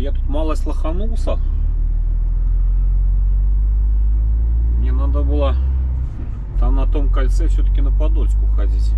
я тут малость лоханулся. Мне надо было там на том кольце все-таки на Подольску ходить.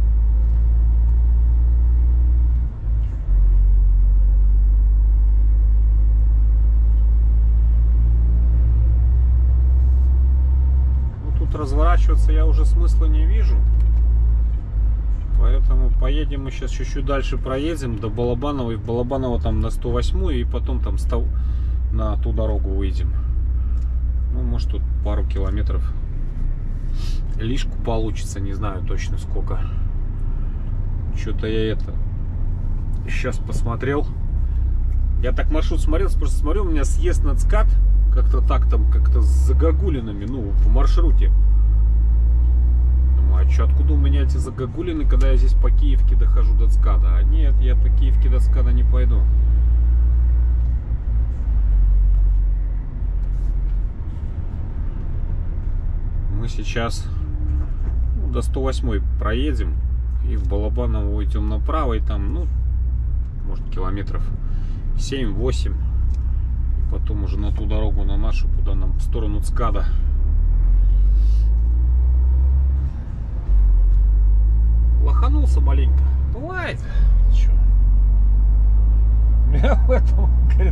Ну, тут разворачиваться я уже смысла не вижу. Поэтому поедем мы сейчас чуть-чуть дальше, проедем до Балабанова, и в Балабаново там на 108 и потом там на ту дорогу выйдем. Ну, может, тут пару километров лишку получится, не знаю точно сколько. Что-то я сейчас посмотрел. Я так маршрут смотрел, просто смотрю, у меня съезд на ЦКАД как-то так там, как-то с загогулинами, ну, по маршруте. А что, откуда у меня эти загогулины, когда я здесь по Киевке дохожу до ЦКАДа? А нет, я по Киевке до ЦКАДа не пойду. Мы сейчас до 108 проедем и в Балабаново уйдем направо, и там, ну, может, километров 7-8. И потом уже на ту дорогу, на нашу, куда нам в сторону ЦКАДа. Лоханулся маленько. Бывает. Че? Я в этом, говорит,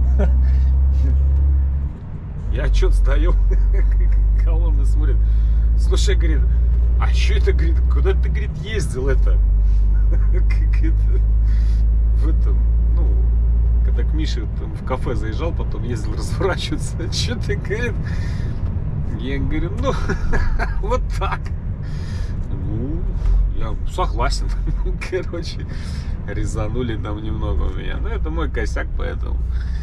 я что-то стою, колонны смотрит. Слушай, говорит, а что это, говорит, куда ты, говорит, ездил это? В этом, ну, когда к Мише там в кафе заезжал, потом ездил разворачиваться. Что ты, говорит? Я говорю, ну, вот так. Ну, я согласен. Короче, резанули там немного у меня. Но это мой косяк, поэтому.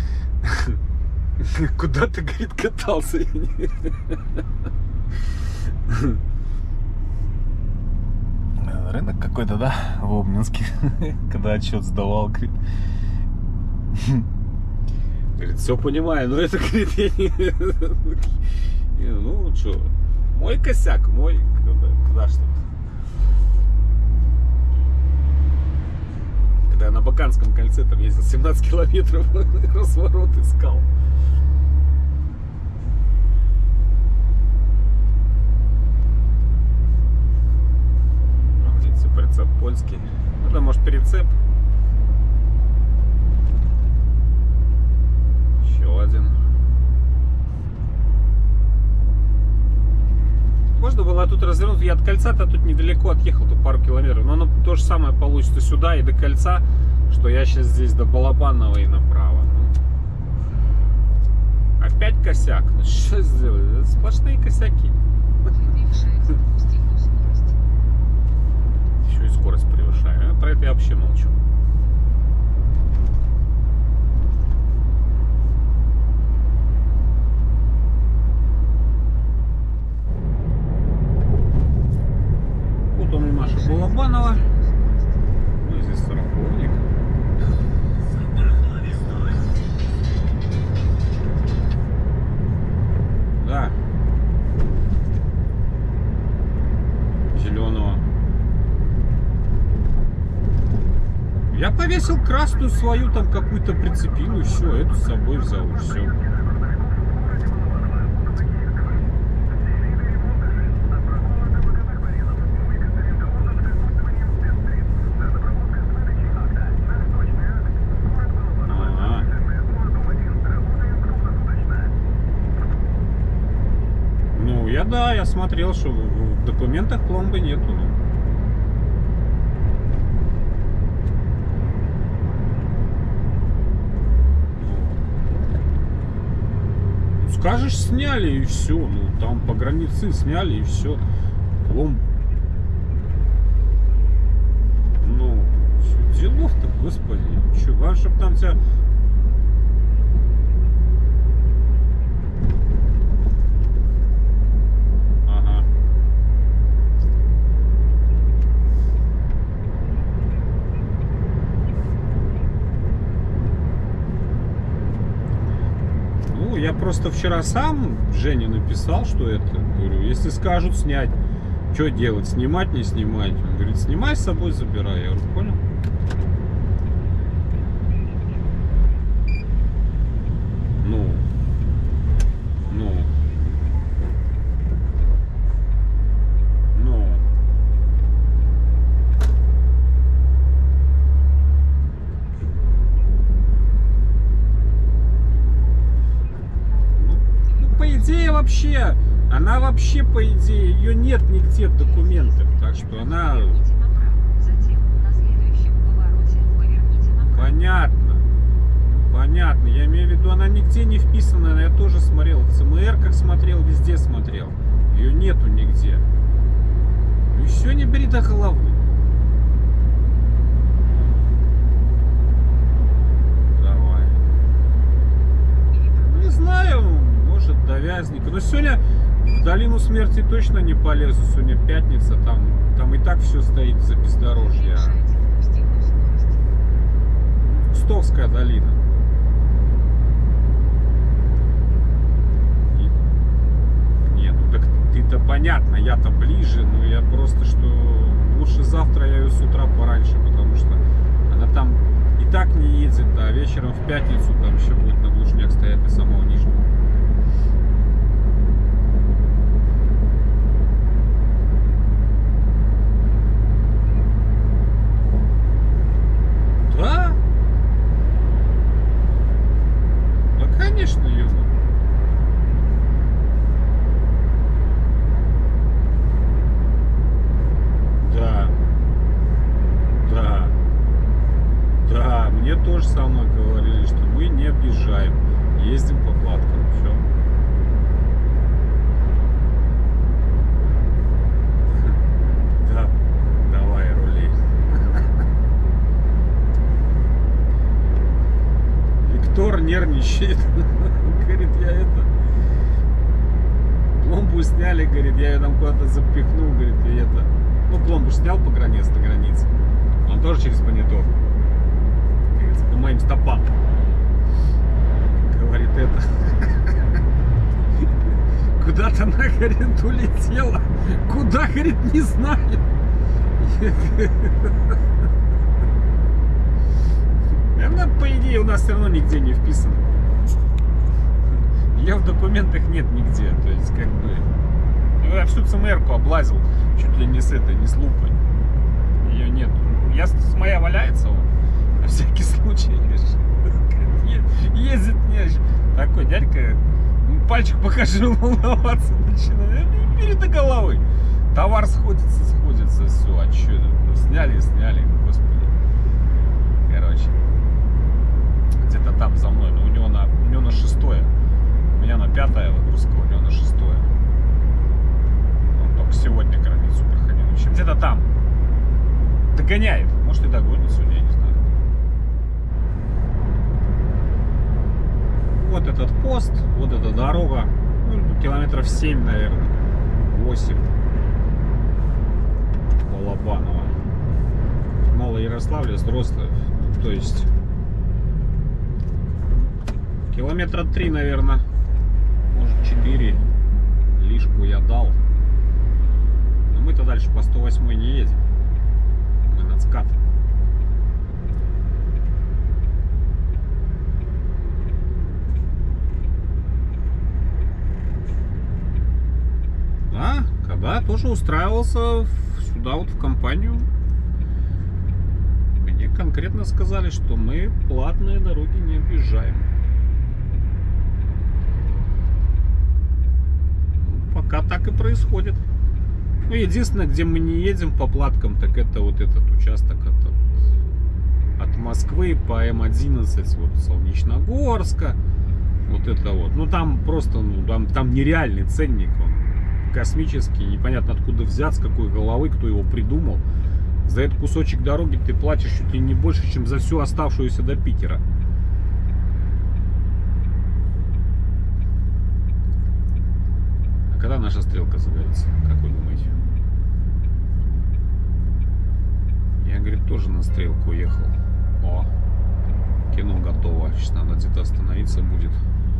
Куда ты, говорит, катался? Рынок какой-то, да, в Обнинске. Когда отчет сдавал, говорит. Говорит, все понимаю, но это, говорит, я не... Ну, что, мой косяк, мой, когда что-то. Когда я на Баканском кольце там ездил 17 километров, разворот искал. Прицеп польский. Это может перецеп. Еще один. Можно было тут развернуть. Я от кольца-то тут недалеко отъехал, тут пару километров. Но оно то же самое получится сюда и до кольца, что я сейчас здесь до Балабанова и направо. Ну, опять косяк. Ну что сделать? Сплошные косяки. Еще и скорость превышаю. Про это я вообще молчу. Вот он и Маша Балабанова. Ну, здесь сороковник. Да. Зеленого. Я повесил красную свою, там какую-то прицепил, и все, эту с собой взял, и все. Ага. Ну, я смотрел, что в документах пломбы нету. Скажешь, сняли и все. Ну, там по границе сняли и все. Пломб. Ну, что делов-то, господи. Че, главное, чтобы там тебя... Ага. Я просто вчера сам Жене написал, что это, говорю, если скажут снять, что делать, снимать, не снимать? Он говорит, снимай, с собой забирай. Я говорю, понял? идее вообще, она вообще, по идее, ее нет нигде в документах. Так что она... Понятно. Понятно. Я имею в виду, она нигде не вписана. Я тоже смотрел. В ЦМР как смотрел, везде смотрел. Ее нету нигде. Ну все, не бери до головы. Давай. Не знаю, может до Вязника. Но сегодня в долину смерти точно не полезу. Сегодня пятница, там и так все стоит за бездорожье. Кустовская долина. Нет, ну так ты-то понятно, я-то ближе, но я просто что лучше завтра я ее с утра пораньше, потому что она там и так не едет, а вечером в пятницу там еще будет на глушняк стоять до самого Нижнего. Да? Да, конечно, Юна. Да. Да. Да, мне тоже самое говорили, что мы не объезжаем. Ездим по платкам. Все. Да. Давай, рули. Виктор нервничает. Говорит, я это... Пломбу сняли, говорит, я ее там куда-то запихнул, говорит, и это... Ну, пломбу снял на границе. Он тоже через монитор. Говорит, по моим стопам. Говорит, это... Куда-то она, говорит, улетела. Куда, говорит, не знаю. Она, по идее, у нас все равно нигде не вписана. Ее в документах нет нигде. То есть, как бы... Я всю ЦМР-ку облазил. Чуть ли не с этой, не с лупой. Ее нет. Моя валяется, вот. На всякий случай. Ездит мне. Такой дядька, пальчик покажи, волноваться начинает. Не бери до головы. Товар сходится. Все, а что это? Ну, сняли, господи. Короче. Где-то там за мной. Но у него на 6-е. У меня на 5-е выгрузка, у него на 6-е. Он только сегодня границу проходил. В общем, где-то там. Догоняет. Может, и догонит сегодня, я не знаю. Вот этот пост, вот эта дорога. Ну, километров 7, наверное. 8. Балабаново. В Малоярославле, взрослых. То есть... Километра 3, наверное. Может, 4. Лишку я дал. Но мы-то дальше по 108 не едем. Мы над скатом. Да, когда тоже устраивался сюда вот в компанию, мне конкретно сказали, что мы платные дороги не объезжаем. Пока так и происходит. Ну, единственное, где мы не едем по платкам, так это вот этот участок от Москвы по М11, вот Солнечногорска. Вот это вот. Ну, там просто, ну, там нереальный ценник. Он космический. Непонятно откуда взят, с какой головы, кто его придумал. За этот кусочек дороги ты платишь чуть ли не больше, чем за всю оставшуюся до Питера. Когда наша стрелка загорится, как вы думаете? Я, говорит, тоже на стрелку уехал. О, кино готово. Сейчас надо где-то остановиться будет.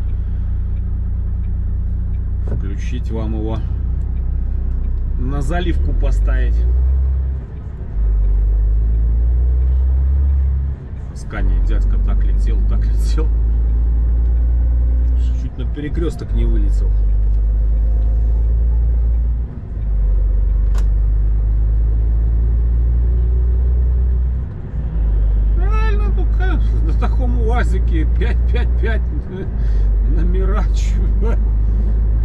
Включить вам его. На заливку поставить. Скани, дядька так летел. Чуть на перекресток не вылетел. На таком УАЗике 555 номера,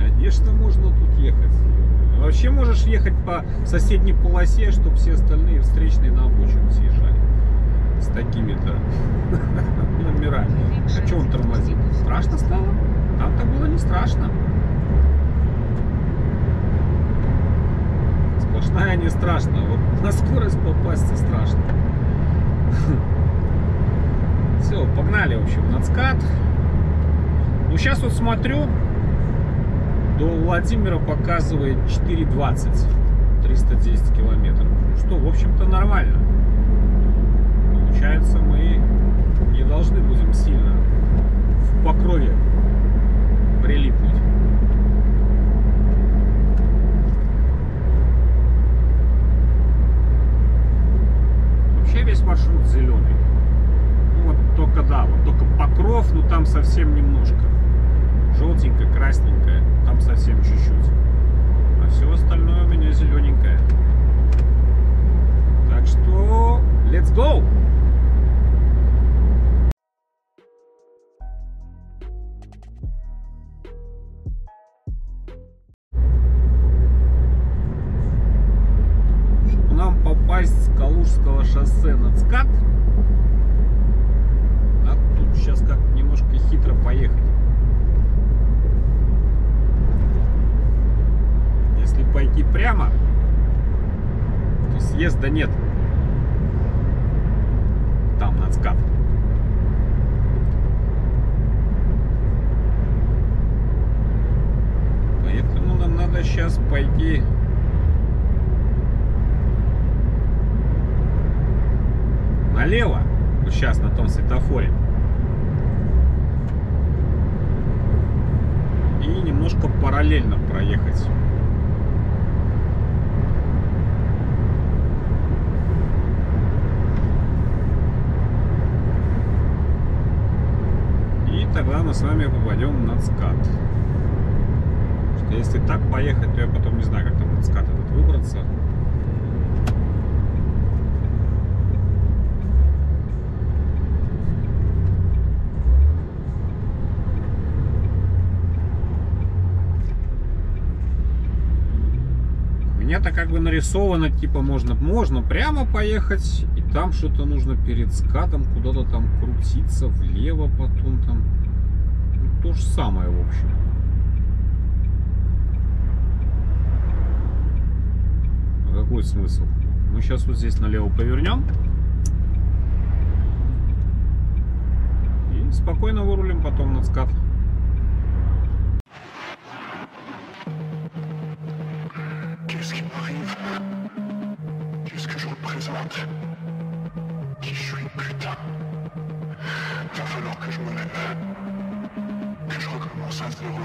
конечно, можно тут ехать. Вообще можешь ехать по соседней полосе, чтобы все остальные встречные на обочину съезжали. С такими-то номерами. А что он тормозит? Страшно стало? Там-то было не страшно. Сплошная не страшно. Вот на скорость попасть страшно. Все, погнали, в общем, на скат. Ну, сейчас вот смотрю, до Владимира показывает 4:20, 310 километров. Ну что, в общем-то, нормально. Получается, мы не должны будем сильно в покрове прилипнуть. Вообще весь маршрут зеленый. Ну, вот только, да, вот только Покров, ну там совсем немножко. Желтенькое, красненькое, там совсем чуть-чуть. А все остальное у меня зелененькое. Так что, let's go! Чтобы нам попасть с Калужского шоссе на скат, надо тут сейчас как немножко хитро поехать. Если пойти прямо, то съезда нет. Там на скат. Поэтому нам надо сейчас пойти налево, вот сейчас на том светофоре, и немножко параллельно проехать. И тогда мы с вами попадем на скат. Потому что если так поехать, то я потом не знаю, как там на скат этот выбраться. У меня-то как бы нарисовано, типа можно прямо поехать, и там что-то нужно перед скатом куда-то там крутиться влево, потом там, ну, то же самое, в общем. А какой смысл? Мы сейчас вот здесь налево повернем и спокойно вырулим потом на скат. Qui je suis, putain. Va falloir que je me lève. Que je recommence à zéro.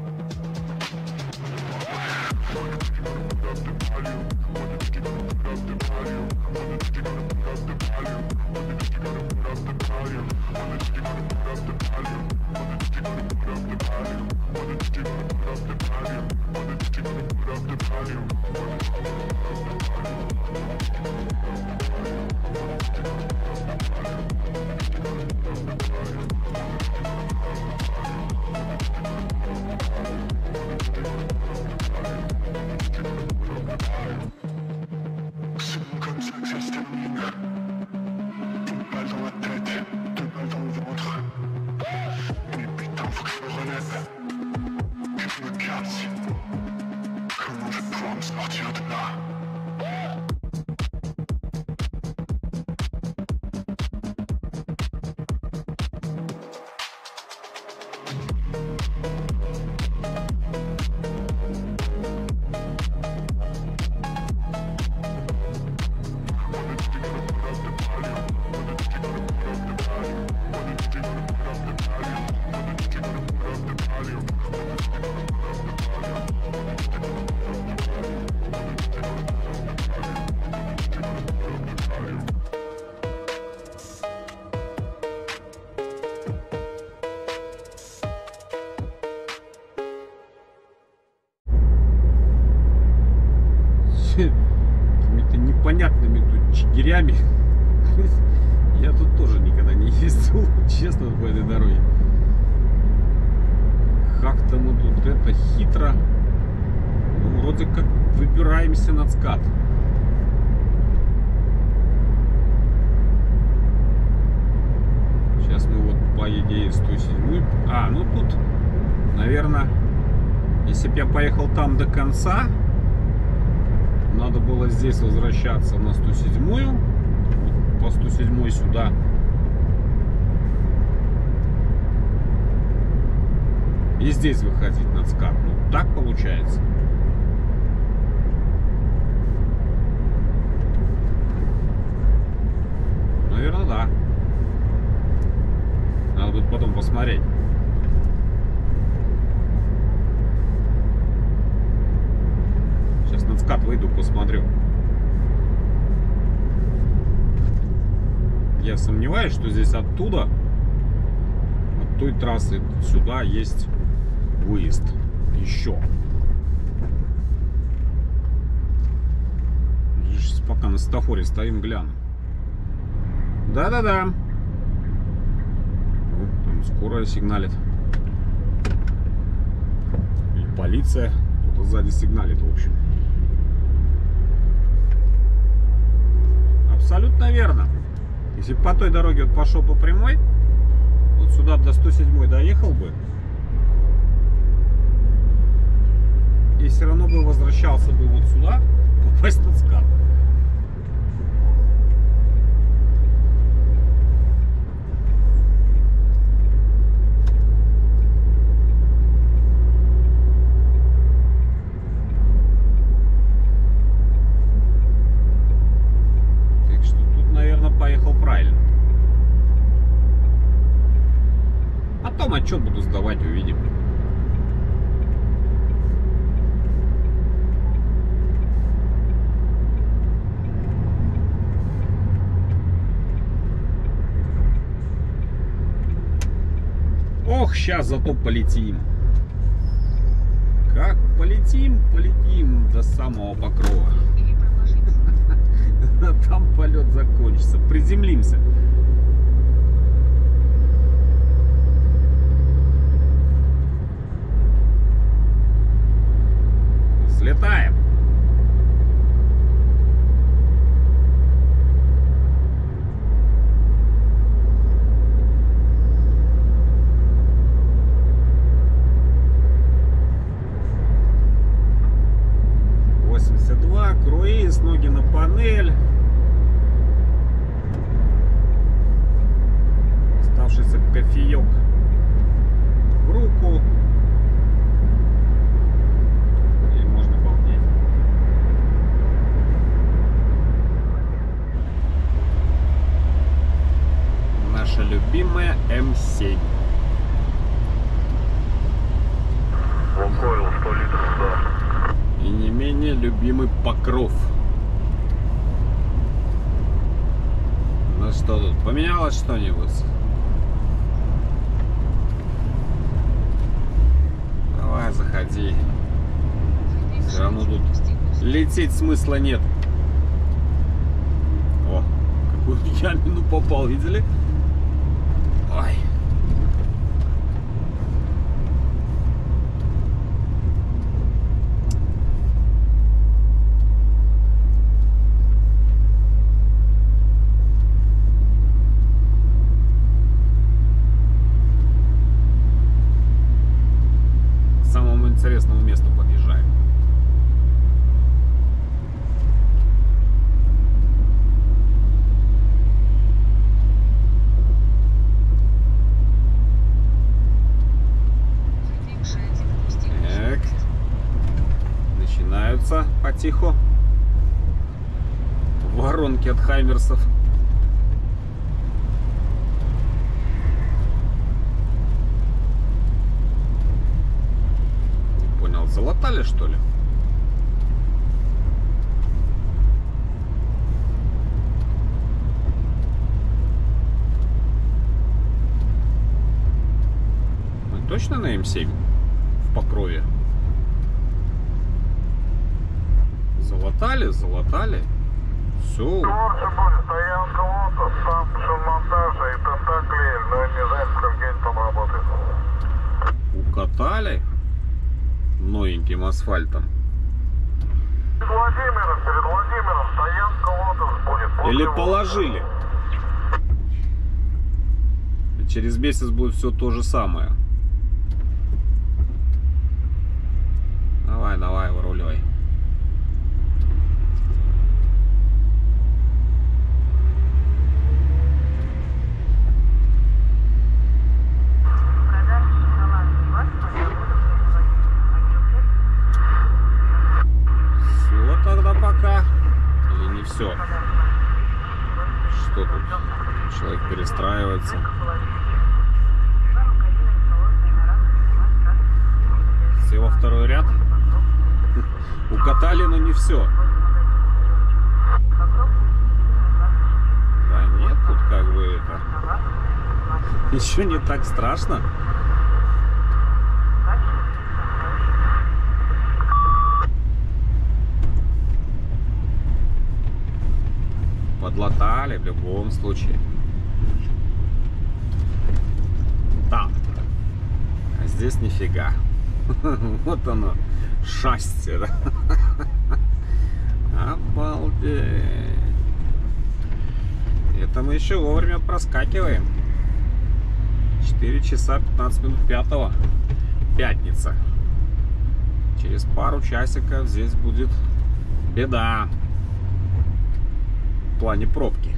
Какими-то непонятными тут чигирями. Я тут тоже никогда не ездил, честно, по этой дороге. Как-то мы тут это хитро вроде как выбираемся на скат. Сейчас мы вот по идее 107. А, ну тут, наверное, если бы я поехал там до конца, надо было здесь возвращаться на 107-ю, по 107-й сюда. И здесь выходить на скат. Ну, так получается. Наверное, да. Надо будет потом посмотреть. Сейчас на скат выйду, посмотрю. Я сомневаюсь, что здесь оттуда, от той трассы сюда есть выезд еще. Сейчас пока на светофоре стоим, гляну. Да-да-да. Вот там скорая сигналит. И полиция. Кто-то сзади сигналит, в общем. Абсолютно верно. Если бы по той дороге вот пошел по прямой, вот сюда до 107 доехал бы, и все равно бы возвращался бы вот сюда, попасть на скат. Так что тут, наверное, поехал правильно. Потом отчет буду сдавать, увидим. Ох, сейчас зато полетим. Как полетим, полетим до самого Покрова. А там полет закончится. Приземлимся. Взлетаем. Круиз, ноги на панель. Оставшийся кофеек в руку. И можно балдеть. Наша любимая М7. Лукойл 100 литров, да. И не менее любимый Покров. Ну что тут, поменялось что-нибудь? Давай, заходи. Все равно тут лететь смысла нет. О, какую ямину попал, видели? Ой. Интересному месту подъезжаем. Так. Начинаются потиху воронки от хаймерсов. Залатали, что ли? Мы точно на М7 в Покрове? Залатали, залатали. Все. Стоянка Лотос, там шиномонтажа и тентаклей, но не знаю, сколько день там работает. Укатали новеньким асфальтом. Перед Владимиром стоянка Лотос будет. Или положили. И через месяц будет все то же самое. Давай, давай, выруливай. Все тогда пока. Или не все? Что тут? Человек перестраивается. Все во второй ряд. Укатали, но не все. Да нет, тут как бы это... Еще не так страшно. Подлатали в любом случае. Там. А здесь нифига. Вот оно. Счастье, да? Обалдеть. Это мы еще вовремя проскакиваем. 4 часа 15 минут 5-го. Пятница. Через пару часиков здесь будет беда. В плане пробки.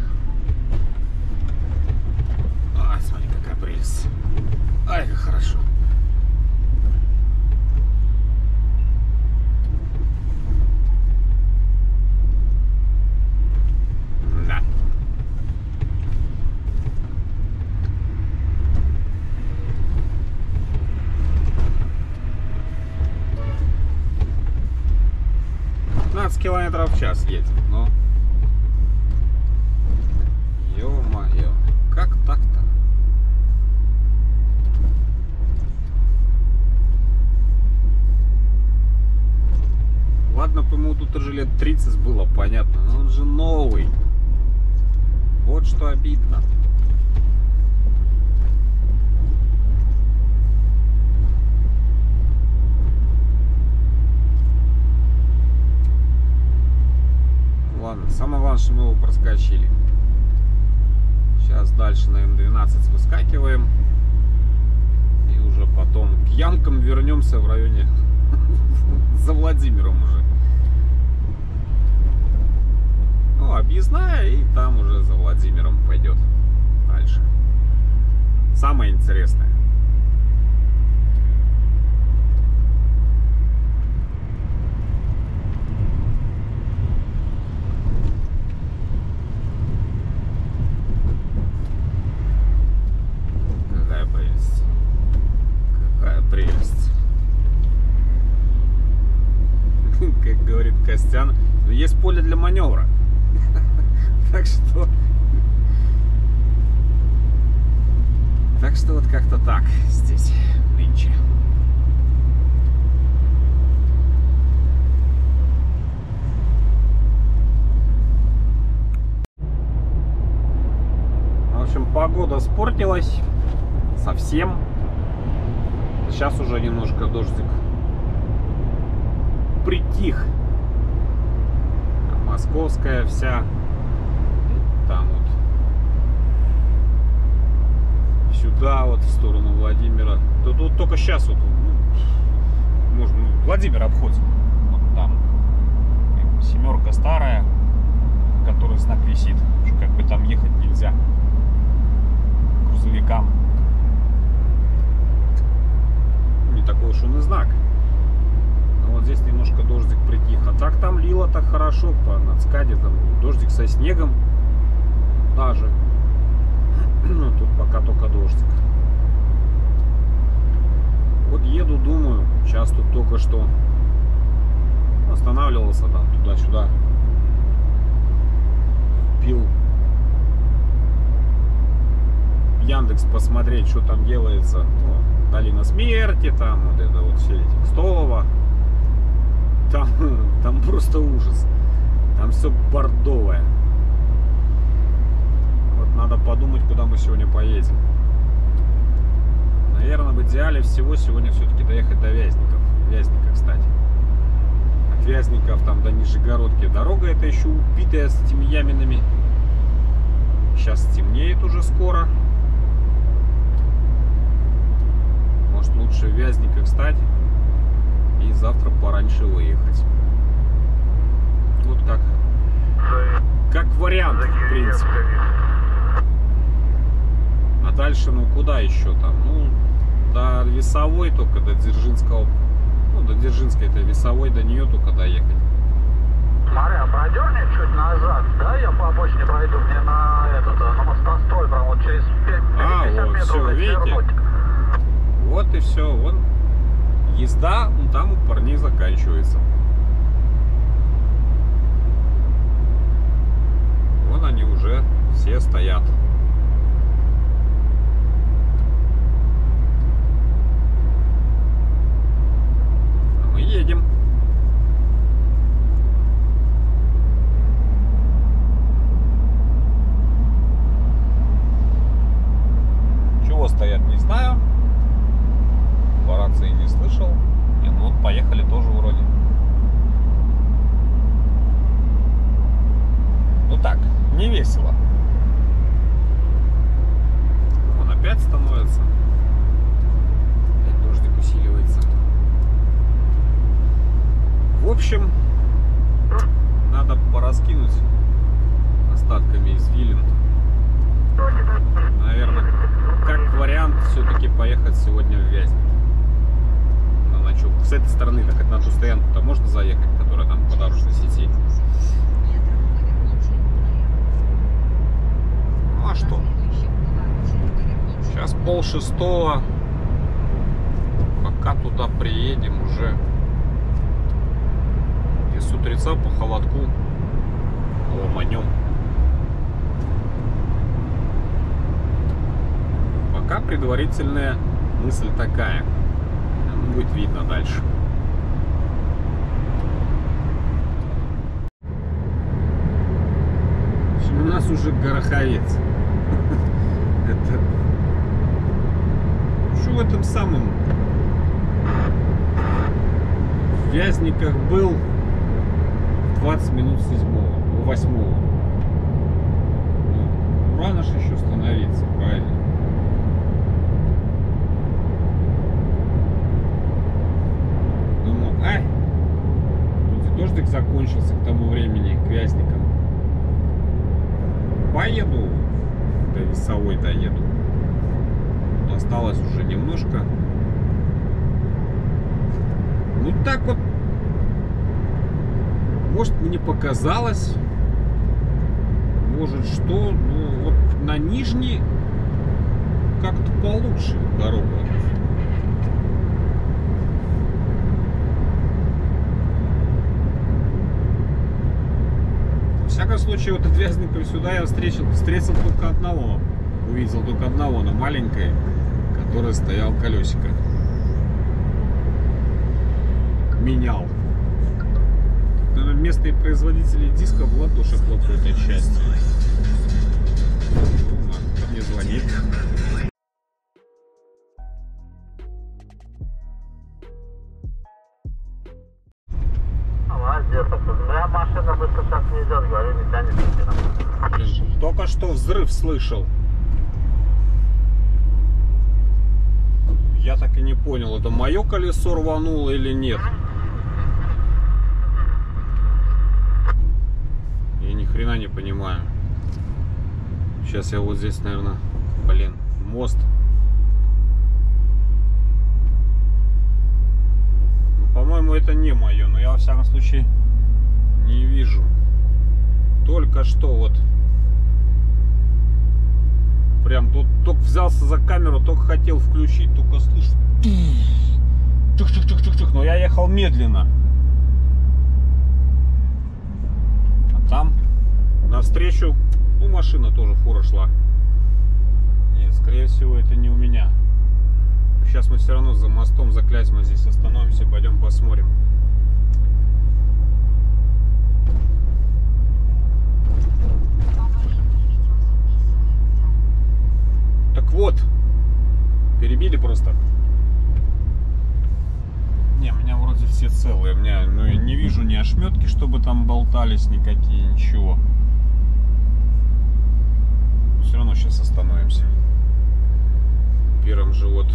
Ай, смотри, какая прелесть. Ай, как хорошо. Да. Километров в час едем, но ё-моё, как так-то? Ладно, по-моему, тут уже лет 30 было, понятно, но он же новый. Вот что обидно. Ладно, самое главное, что мы его проскочили. Сейчас дальше на М12 выскакиваем. И уже потом к ямкам вернемся в районе за Владимиром уже. Ну, объездная, и там уже за Владимиром пойдет дальше. Самое интересное. Какая прелесть. Какая прелесть. Как говорит Костян, есть поле для маневра. Так что вот как-то так здесь нынче. В общем, погода испортилась совсем. Сейчас уже немножко дождик притих. Московская вся. Там вот. Сюда вот, в сторону Владимира. Тут вот только сейчас вот, можно Владимир обходим. Вот там семерка старая, на которой знак висит, что как бы там ехать нельзя грузовикам. Не такой уж он и знак. Но вот здесь немножко дождик притих. А так там лило так хорошо по надскаде, там дождик со снегом даже. Ну, тут пока только дождик. Вот еду, думаю, сейчас тут только что останавливался там туда-сюда. Пил Яндекс посмотреть, что там делается. Ну, Долина Смерти, там вот это вот все эти Кстово. Там просто ужас. Там все бордовое. Надо подумать, куда мы сегодня поедем. Наверное, в идеале всего сегодня все-таки доехать до Вязника. Вязника, кстати. от Вязников там до Нижегородки дорога эта еще убитая с этими яминами. Сейчас темнеет уже скоро. Может, лучше в Вязниках встать и завтра пораньше выехать. Вот как вариант, в принципе. А дальше, ну куда еще там? Ну, до Весовой только, до Дзержинского. Ну, до Дзержинской, это Весовой, до нее только доехать. Смотри, а продерни чуть назад, да? Я по обочине пройду, мне на мостострой, прям вот через 50 вот, метров. все, видите? Вот и все. Вон езда, ну, там у парней заканчивается. Вон они уже все стоят. А мы едем. Чего стоят, не знаю. По рации не слышал. Нет, ну вот поехали тоже вроде. Ну так, не весело. Он опять становится. Опять дождик усиливается. В общем, надо пораскинуть остатками извилин. Наверное, как вариант, все-таки поехать сегодня в Вязник. На ночевку. С этой стороны, так на ту стоянку-то можно заехать, которая там по дорожной сети. Ну а что? Сейчас 5:30. Пока туда приедем, уже и с утреца по холодку ломанем. Пока предварительная мысль такая. Будет видно дальше. У нас уже Гороховец. Это что в этом самом в Вязниках был 20 минут 8. Ну, рано же еще становиться, правильно? Думаю, вроде дождик закончился к тому времени, к Вязникам. Поеду, до Весовой доеду. Тут осталось уже немножко. Ну так вот, может, мне показалось, может что, ну вот на Нижний как-то получше дорога. В всяком случае, вот от Вязников сюда я встретил только одного. Увидел только одного, но маленькое, которое стоял колесико. Менял. Наверное, местные производители дисков в ладоши хлопают от счастья. Кто мне звонит? Моя машина быстро сейчас не идет, говорю, не тянет. Блин, только что взрыв слышал. Я так и не понял, это мое колесо рвануло или нет. Я ни хрена не понимаю. Сейчас я вот здесь, наверное, блин, мост. Ну, по-моему, это не мое, но я во всяком случае не вижу. Только что вот. Прям тут только взялся за камеру, только хотел включить, только слышу. Чух-чух-чух-чух-чух. Но я ехал медленно. А там навстречу, ну, машина тоже, фура шла. Нет, скорее всего, это не у меня. Сейчас мы все равно за мостом, за Клязьмой здесь остановимся, пойдем посмотрим. Так вот, перебили просто. Не, у меня вроде все целые. целые. У меня, ну, я не вижу ни ошметки, чтобы там болтались никакие, ничего. Все равно сейчас остановимся. Первым же вот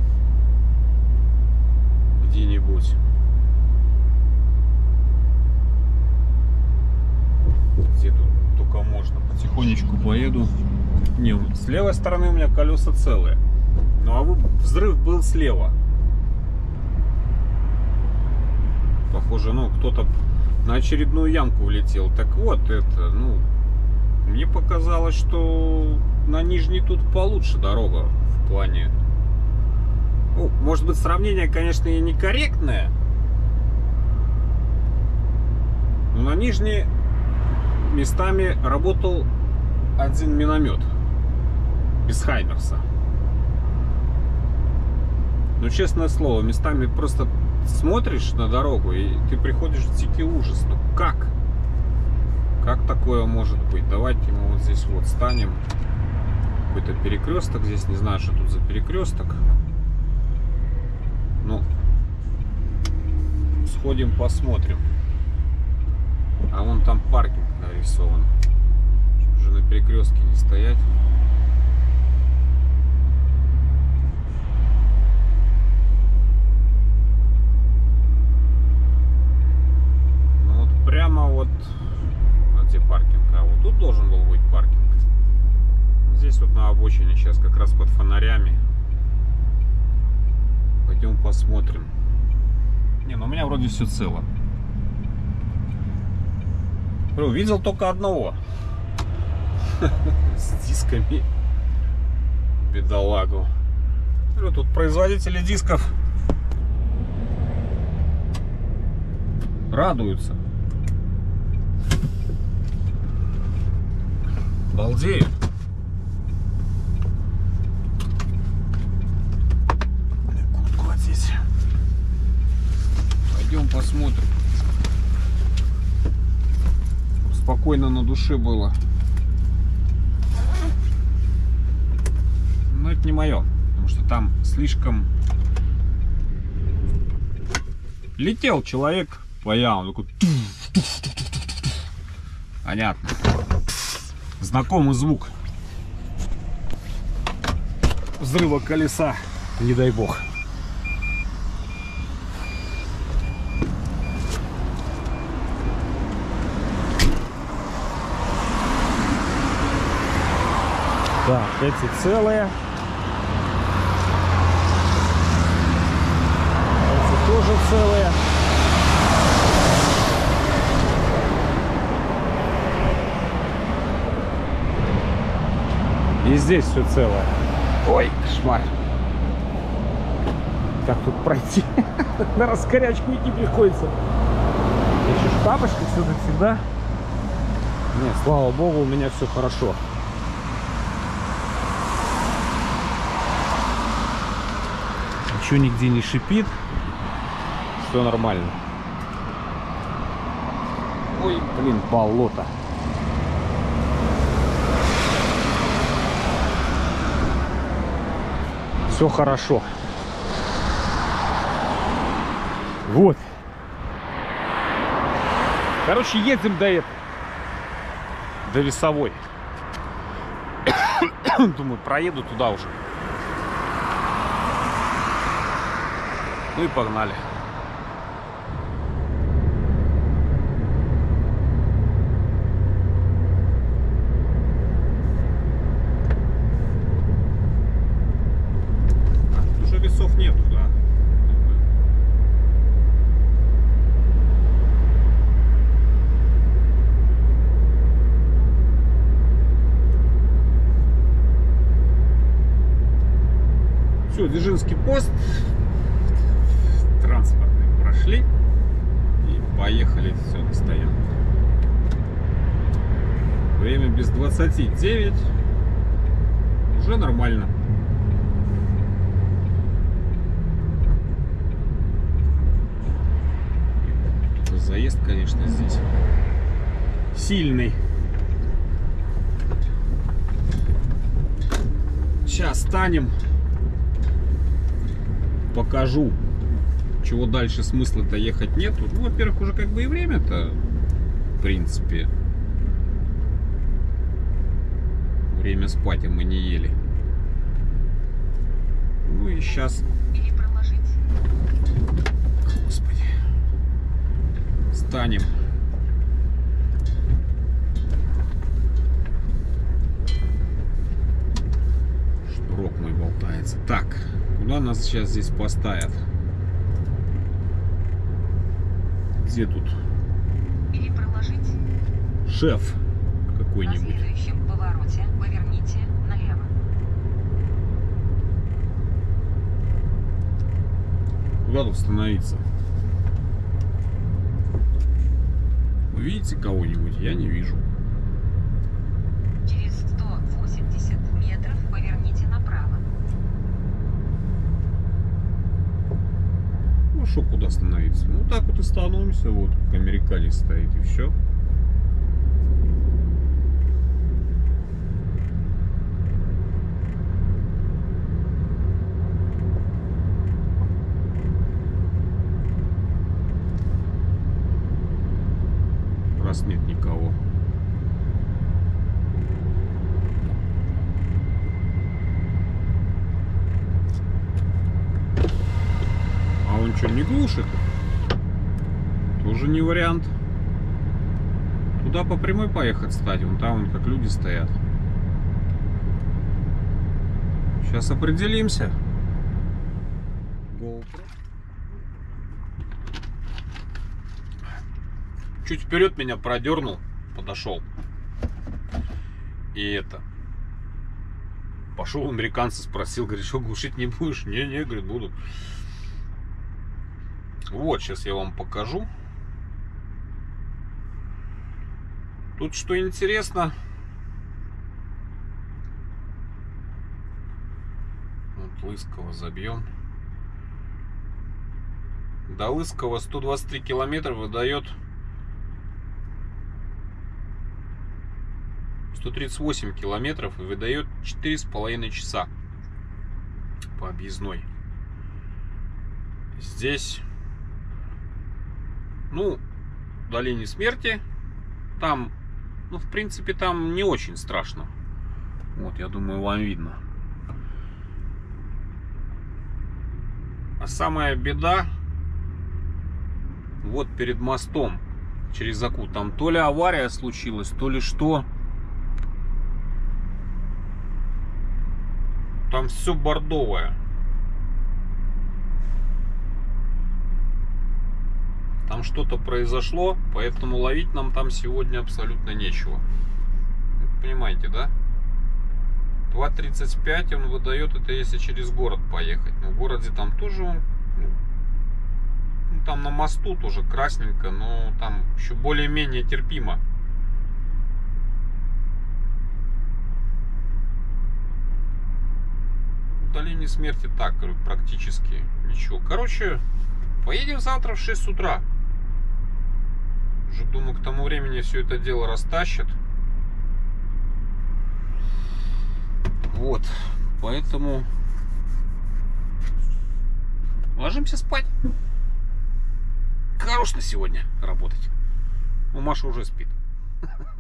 где-нибудь. Где тут только можно. Потихонечку поеду. Не, с левой стороны у меня колеса целые. Ну а взрыв был слева. Похоже, ну, кто-то на очередную ямку влетел. Так вот, это, ну, мне показалось, что на нижней тут получше дорога в плане. Ну, может быть, сравнение, конечно, и некорректное. Но на нижней местами работал один миномет без Хаймерса. Ну, честное слово, местами просто смотришь на дорогу, и ты приходишь в дикий ужас. Ну как? Как такое может быть? Давайте мы вот здесь вот станем. Какой-то перекресток здесь. Не знаю, что тут за перекресток. Ну, сходим, посмотрим. А вон там паркинг нарисован. Уже на перекрестке не стоять. Прямо вот, где паркинг, а вот тут должен был быть паркинг. Здесь вот на обочине сейчас как раз под фонарями. Пойдем посмотрим. Не, ну у меня вроде все цело. Увидел только одного с дисками, бедолагу. Тут производители дисков радуются. Балдеют. Куртку одеть. Пойдем посмотрим. Спокойно на душе было. Но это не мое, потому что там слишком летел человек по яму, такой. Понятно. Знакомый звук взрыва колеса, не дай бог. Так, эти целые. Эти тоже целые. И здесь все целое. Ой, кошмар. Как тут пройти? На раскорячку идти приходится. Еще в тапочках всегда. Нет, слава богу, у меня все хорошо. Ничего нигде не шипит. Все нормально. Ой, блин, болото. Все хорошо. Вот. Короче, едем до Весовой. Думаю, проеду туда уже. Ну и погнали. Уже весов нету, да? Все, Дзержинский пост транспортный прошли и поехали все на стоянку. Время без 29, уже нормально. Только заезд, конечно, здесь сильный. Сейчас станем, покажу, чего дальше смысла-то ехать нету. Ну, во-первых, уже как бы и время-то, в принципе. Время спать, а мы не ели. Ну и сейчас... Или проложить. Господи. Станем. Шнурок мой болтается. Так, куда нас сейчас здесь поставят? Где тут? Или проложить. Шеф На какой-нибудь. следующем повороте поверните налево. Куда тут становиться? Вы видите кого-нибудь? Я не вижу. Через 180 метров поверните направо. Ну что, куда становиться? Ну так вот и становимся. Вот американец стоит и все. Раз нет никого. А он что, не глушит? Тоже не вариант. Туда по прямой поехать, кстати. Вон там вон как люди стоят. Сейчас определимся. GoPro. Чуть вперед меня продернул, подошел. И это. Пошел у американца, спросил, говорит, что глушить не будешь? Не, говорит, буду. Вот, сейчас я вам покажу. Тут что интересно. Вот Лысково забьем. До Лысково 123 километра выдает 138 километров и выдает 4,5 часа по объездной. Здесь, ну, в долине смерти, там, ну, в принципе, там не очень страшно. Вот, я думаю, вам видно. А самая беда, вот перед мостом через Аку, там то ли авария случилась, то ли что. Там все бордовое. Там что-то произошло, поэтому ловить нам там сегодня абсолютно нечего. Понимаете, да? 2,35 он выдает, это если через город поехать. Но в городе там тоже он, ну, там на мосту тоже красненько, но там еще более-менее терпимо. В долине смерти так, практически ничего. Короче, поедем завтра в 6 утра. Уже думаю, к тому времени все это дело растащат. Вот, поэтому ложимся спать. Хорош на сегодня работать. У Маши уже спит.